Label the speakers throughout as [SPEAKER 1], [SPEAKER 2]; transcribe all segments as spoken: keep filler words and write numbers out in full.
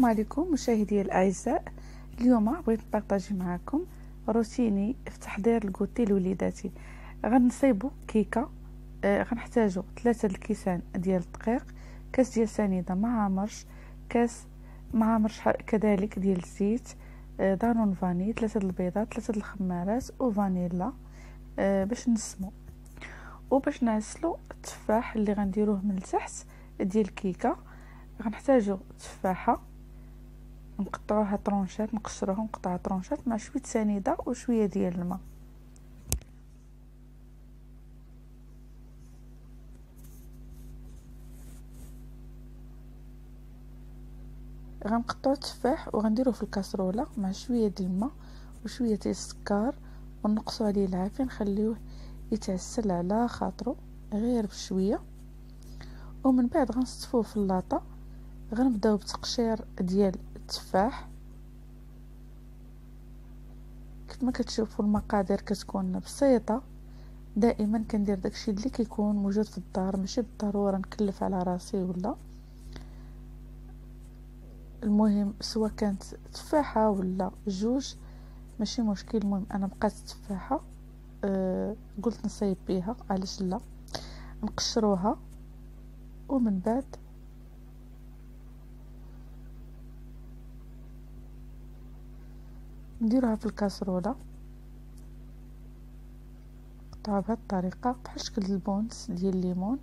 [SPEAKER 1] السلام عليكم مشاهدي الاعزاء. اليوم بغيت نبارطاجي معكم روتيني في تحضير الكوطي الوليداتي. غنصيبوا كيكه، آه غنحتاجوا ثلاثه الكيسان ديال الدقيق، كاس ديال سنيده مع مرش، كاس مع مرش كذلك ديال الزيت، آه دانون فاني، ثلاثه البيضات، ثلاثه الخمارات وفانيلا آه باش نسمو. وباش نعسلو التفاح اللي غنديروه من التحت ديال الكيكه، غنحتاجو تفاحه نقطعوها طرونشات، نقشروها ونقطعها طرونشات مع شويه سنيده وشويه ديال الماء. غنقطعو التفاح وغنديروه في الكاسرونه مع شويه ديال الماء وشويه ديال السكر، ونقصوا عليه العافيه، نخليوه يتعسل على خاطرو غير بشويه. ومن بعد غنصفوه في اللاطه. غنبداو بتقشير ديال التفاح. كيف ما كتشوفوا المقادير كتكون بسيطه، دائما كندير داكشي اللي كيكون موجود في الدار، ماشي بالضروره نكلف على راسي ولا. المهم سواء كانت تفاحه ولا جوج ماشي مشكل، المهم انا بقات التفاحه أه قلت نصيب بيها، علاش لا. نقشروها ومن بعد نديروها في الكاسرونه، نقطعها بهذه الطريقه بحال شكل البونس ديال الليمون.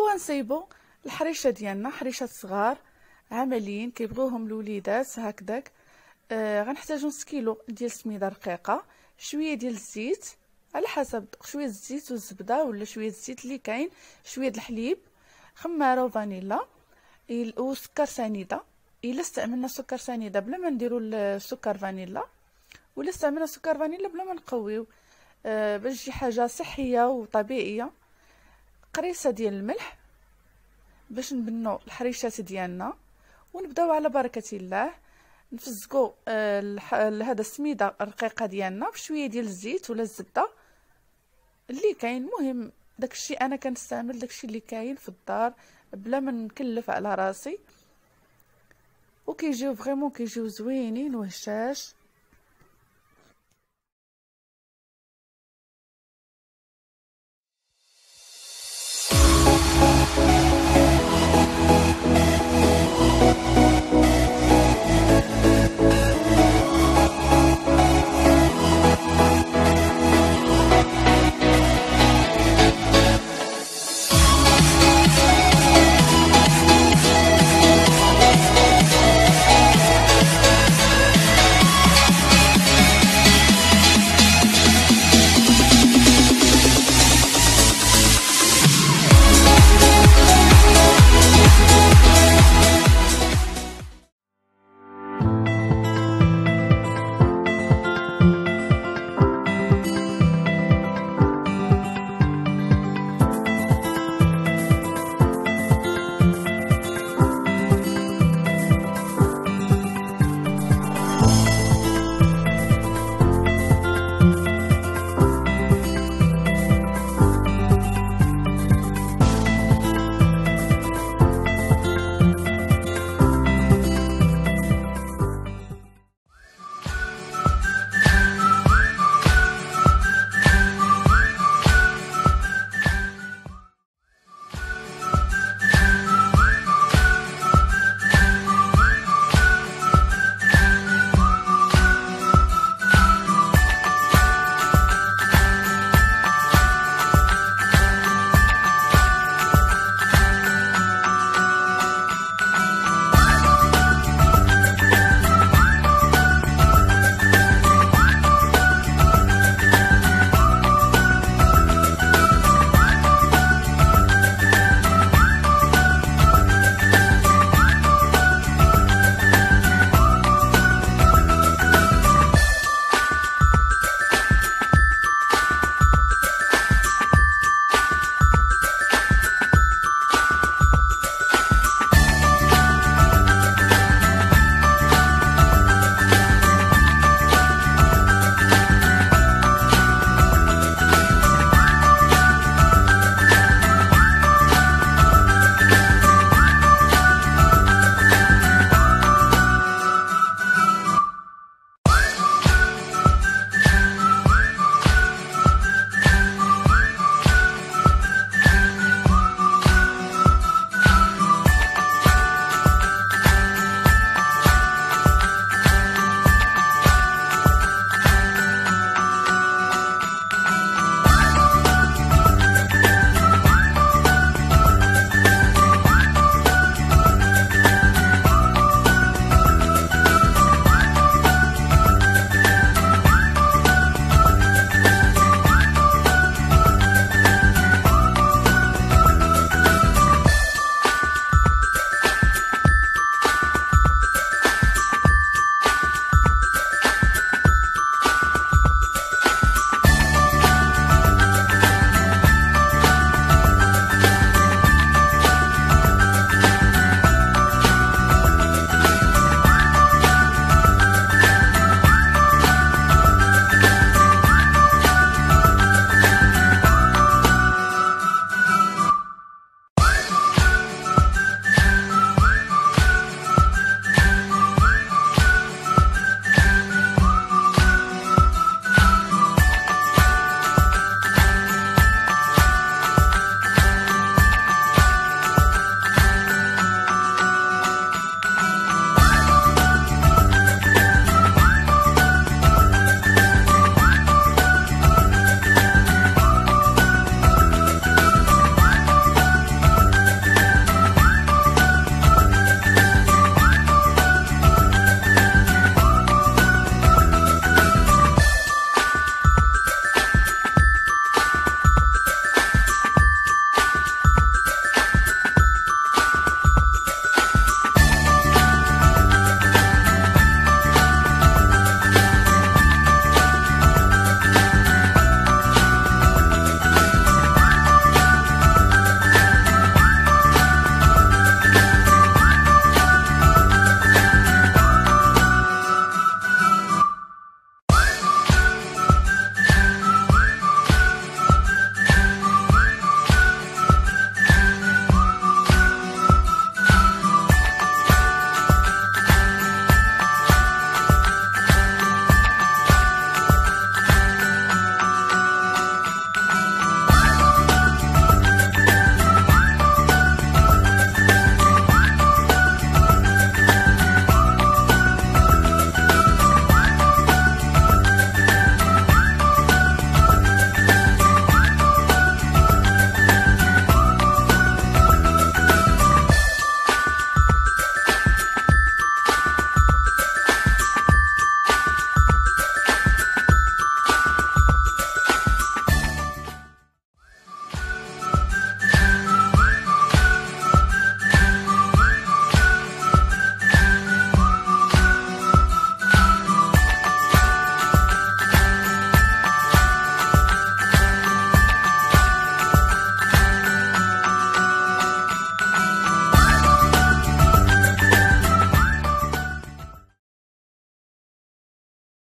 [SPEAKER 1] وغنسيبو الحريشه ديالنا، حريشات صغار عمليين كيبغيوهم الوليدات هكذاك. آه غنحتاجو نص كيلو ديال السميده رقيقه، شويه ديال الزيت على حسب، شويه الزيت والزبده ولا شويه الزيت اللي كاين، شويه الحليب، خماره وفانيلا وسكر سنيده. الا استعملنا سكر سنيده بلا ما نديرو السكر فانيلا، ولا استعملنا سكر فانيلا بلا ما نقويو، آه باش تجي حاجه صحيه وطبيعيه. قريصه ديال الملح باش نبنوا الحريشات ديالنا، ونبداو على بركه الله نفزقوا آه هذا السميده الرقيقه ديالنا بشويه ديال الزيت ولا الزبده اللي كاين. مهم داكشي انا كنستعمل داكشي اللي كاين في الدار بلا ما نكلف على راسي، وكيجيو فريمون كيجيو زوينين وهشاش.